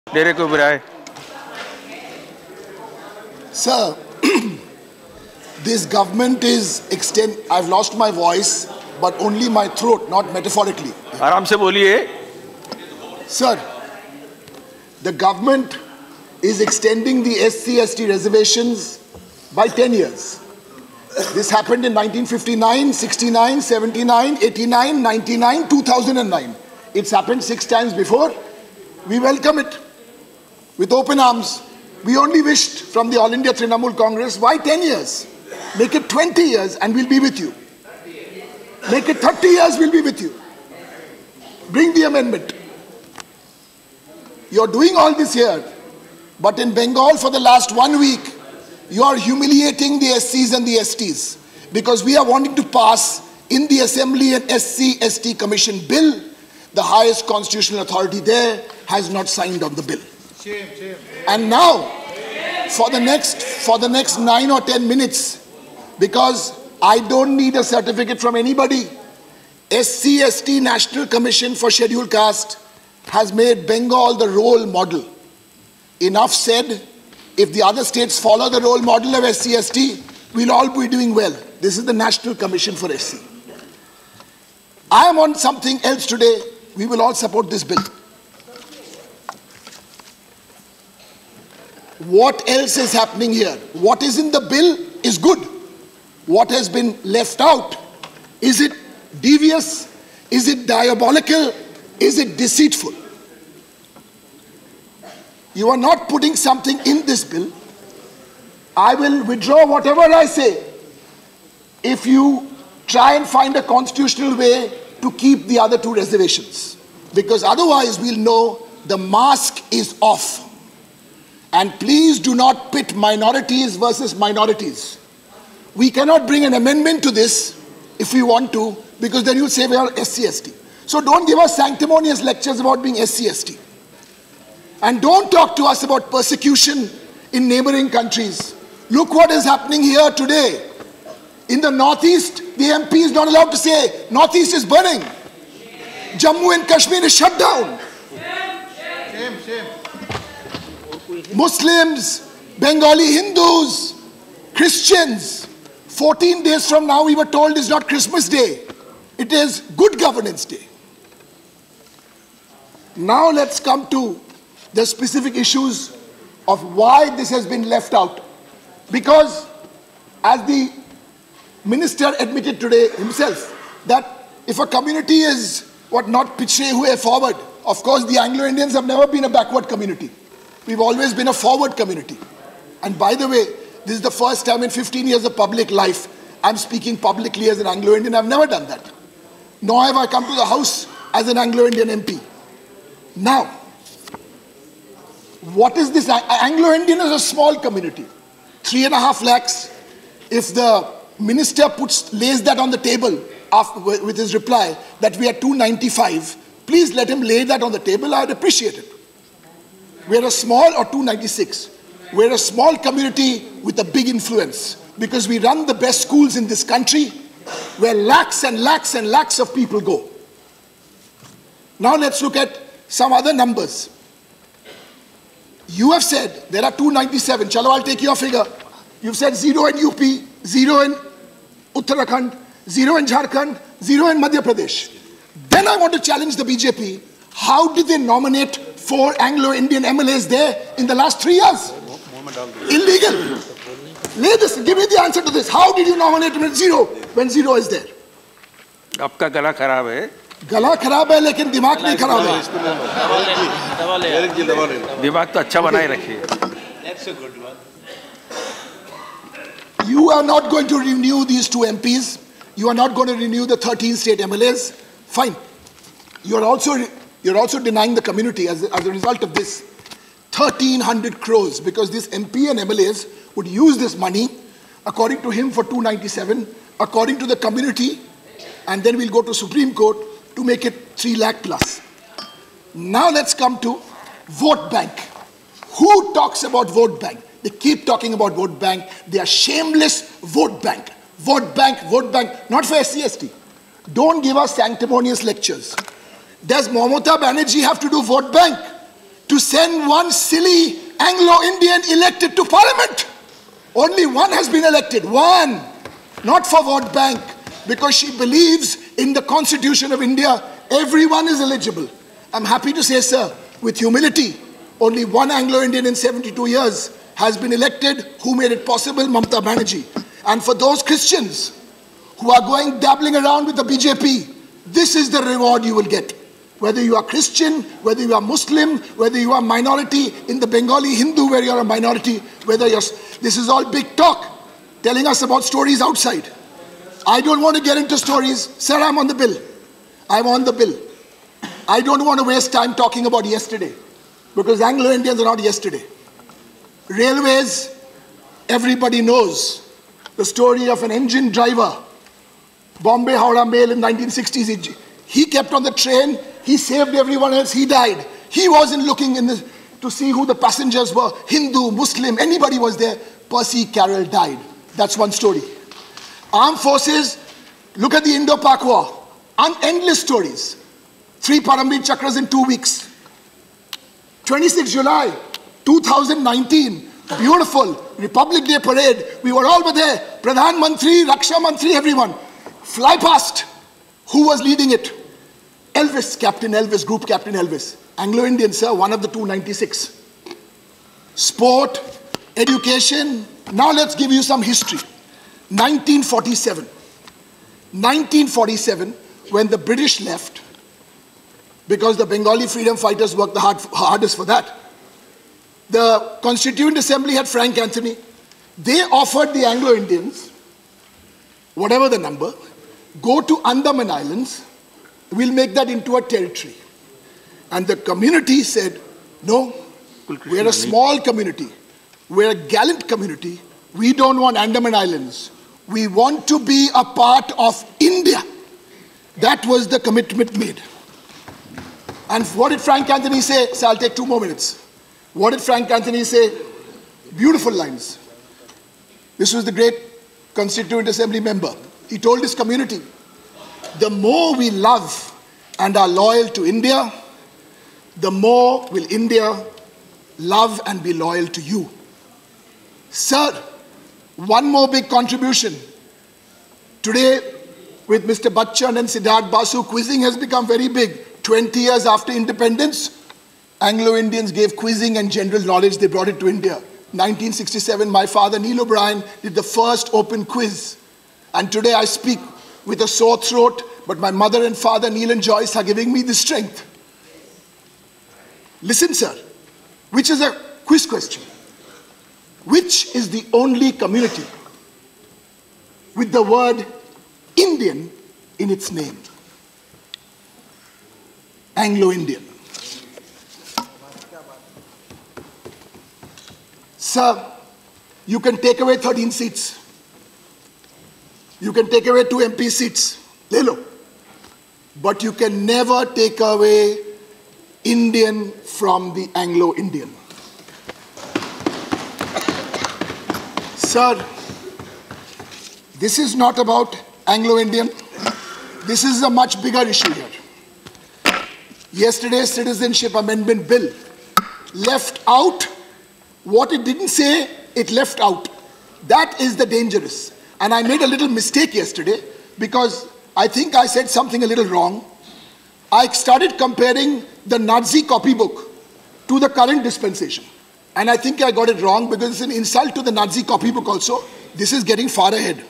डेरे को बुलाए. Sir, this government is I've lost my voice, but only my throat, not metaphorically. आराम से बोलिए. Sir, the government is extending the SC/ST reservations by 10 years. This happened in 1959, 69, 79, 89, 99, 2009. It's happened 6 times before. We welcome it with open arms. We only wished from the All India Trinamool Congress, why 10 years? Make it 20 years and we'll be with you. Make it 30 years, we'll be with you. Bring the amendment. You're doing all this here, but in Bengal for the last 1 week, you are humiliating the SCs and the STs because we are wanting to pass in the Assembly an SC/ST Commission bill. The highest constitutional authority there has not signed on the bill. Shame. And now, for the next 9 or 10 minutes, because I don't need a certificate from anybody, SC/ST National Commission for Scheduled Caste has made Bengal the role model. Enough said. If the other states follow the role model of SC/ST, we'll all be doing well. This is the National Commission for SC. I am on something else today. We will all support this bill. What else is happening here? What is in the bill is good. What has been left out? Is it devious? Is it diabolical? Is it deceitful? You are not putting something in this bill. I will withdraw whatever I say if you try and find a constitutional way to keep the other 2 reservations. Because otherwise we'll know the mask is off. And please do not pit minorities versus minorities. We cannot bring an amendment to this if we want to, because then you'll say we are SC/ST. So don't give us sanctimonious lectures about being SC/ST. And don't talk to us about persecution in neighboring countries. Look what is happening here today. In the Northeast, the MP is not allowed to say, Northeast is burning. Jammu and Kashmir is shut down. Shame. Muslims, Bengali Hindus, Christians. 14 days from now, we were told is not Christmas Day. It is Good Governance Day. Now let's come to the specific issues of why this has been left out. Because as the minister admitted today himself, that if a community is not pichhe hue forward, of course the Anglo-Indians have never been a backward community. We've always been a forward community. And by the way, this is the first time in 15 years of public life I'm speaking publicly as an Anglo-Indian. I've never done that. Nor have I come to the House as an Anglo-Indian MP. Now, what is this? Anglo-Indian is a small community. 3.5 lakhs. If the minister lays that on the table with his reply that we are 295, please let him lay that on the table. I'd appreciate it. We're a small, or 296. We're a small community with a big influence because we run the best schools in this country where lakhs and lakhs and lakhs of people go. Now let's look at some other numbers. You have said there are 297. Chalo, I'll take your figure. You've said 0 in UP, 0 in Uttarakhand, 0 in Jharkhand, 0 in Madhya Pradesh. Then I want to challenge the BJP. How did they nominate 4 Anglo-Indian MLAs there in the last 3 years? Illegal. Give me the answer to this. How did you nominate him at 0 when 0 is there? आपका गला खराब है. गला खराब है लेकिन दिमाग नहीं खराब है. दिमाग तो अच्छा बनाए रखिए. That's a good one. You are not going to renew these 2 MPs. You are not going to renew the 13 state MLAs. Fine. You're also denying the community as a result of this 1,300 crores, because this MP and MLAs would use this money, according to him, for 297, according to the community, and then we'll go to Supreme Court to make it 3 lakh plus. Now let's come to vote bank. Who talks about vote bank? They keep talking about vote bank. They are shameless vote bank. Vote bank, not for SC/ST. Don't give us sanctimonious lectures. Does Mamata Banerjee have to do vote bank to send one silly Anglo-Indian elected to parliament. Only one has been elected, one, not for vote bank, because she believes in the Constitution of India, everyone is eligible. I'm happy to say, sir, with humility, only one Anglo-Indian in 72 years has been elected. Who made it possible? Mamata Banerjee. And for those Christians who are going dabbling around with the BJP, this is the reward you will get. Whether you are Christian, whether you are Muslim, whether you are minority in the Bengali Hindu where you are a minority, whether you're... This is all big talk, telling us about stories outside. I don't want to get into stories. Sir, I'm on the bill. I'm on the bill. I don't want to waste time talking about yesterday, because Anglo-Indians are not yesterday. Railways, everybody knows the story of an engine driver, Bombay-Howrah Mail in 1960s. He kept on the train, he saved everyone else, he died. He wasn't looking to see who the passengers were, Hindu, Muslim, anybody was there. Percy Carroll died. That's one story. Armed forces, look at the Indo-Pak War. Endless stories. 3 Paramveer Chakras in 2 weeks. 26 July 2019, beautiful Republic Day parade. We were all there. Pradhan Mantri, Raksha Mantri, everyone. Fly past. Who was leading it? Elvis, Captain Elvis, Group Captain Elvis. Anglo-Indian, sir, one of the 296. Sport, education. Now let's give you some history. 1947. 1947, when the British left, because the Bengali freedom fighters worked the hardest for that. The Constituent Assembly had Frank Anthony. They offered the Anglo-Indians, whatever the number, go to Andaman Islands, we'll make that into a territory. And the community said, no, we're a small community. We're a gallant community. We don't want Andaman Islands. We want to be a part of India. That was the commitment made. And what did Frank Anthony say? So I'll take 2 more minutes. What did Frank Anthony say? Beautiful lines. This was the great Constituent Assembly member. He told his community, the more we love and are loyal to India, the more will India love and be loyal to you. Sir, one more big contribution. Today, with Mr. Bachchan and Siddharth Basu, quizzing has become very big. 20 years after independence, Anglo-Indians gave quizzing and general knowledge. They brought it to India. 1967, my father, Neil O'Brien, did the first open quiz. And today I speak with a sore throat, but my mother and father, Neil and Joyce, are giving me the strength. Listen, sir, which is a quiz question. Which is the only community with the word Indian in its name? Anglo-Indian. Sir, you can take away 13 seats. You can take away 2 MP seats. Lelo. But you can never take away Indian from the Anglo-Indian. Sir, this is not about Anglo-Indian. This is a much bigger issue here. Yesterday's Citizenship Amendment Bill left out what it didn't say, it left out. That is the dangerous. And I made a little mistake yesterday because I think I said something a little wrong. I started comparing the Nazi copybook to the current dispensation. And I think I got it wrong because it's an insult to the Nazi copybook also. This is getting far ahead.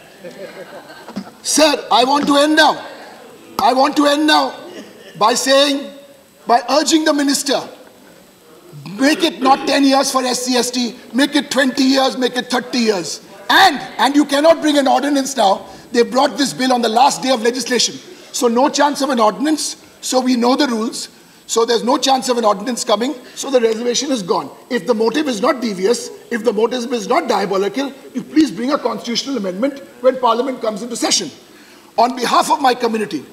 Sir, I want to end now. I want to end now by saying, by urging the minister, make it not 10 years for SC/ST, make it 20 years, make it 30 years. And you cannot bring an ordinance now. They brought this bill on the last day of legislation. So no chance of an ordinance. So we know the rules. So there's no chance of an ordinance coming. So the reservation is gone. If the motive is not devious, if the motive is not diabolical, you please bring a constitutional amendment when Parliament comes into session. On behalf of my community,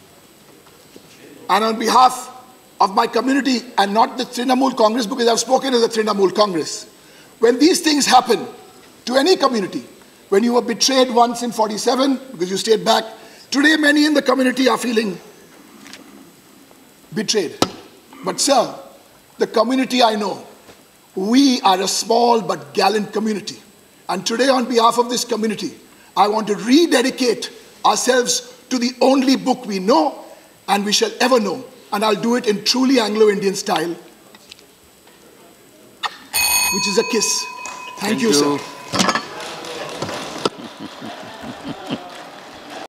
and on behalf of my community and not the Trinamool Congress, because I've spoken as a Trinamool Congress, when these things happen to any community, when you were betrayed once in 47 because you stayed back, today many in the community are feeling betrayed. But sir, the community I know, we are a small but gallant community. And today, on behalf of this community, I want to rededicate ourselves to the only book we know and we shall ever know. And I'll do it in truly Anglo-Indian style, which is a kiss. Thank you, sir.